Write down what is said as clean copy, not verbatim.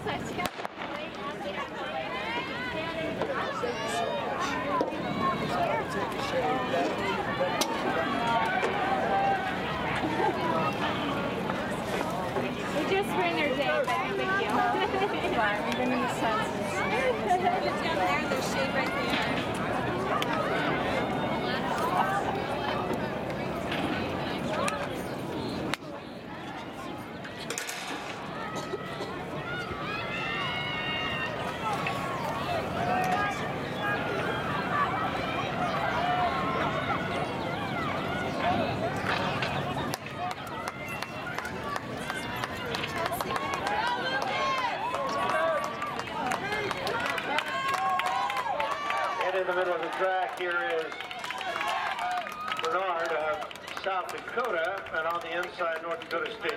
We just ruined their day, but no big deal. Fine, we've been in the sun since. Down there, there's shade right there. In the middle of the track here is Bernard of South Dakota, and on the inside, North Dakota State.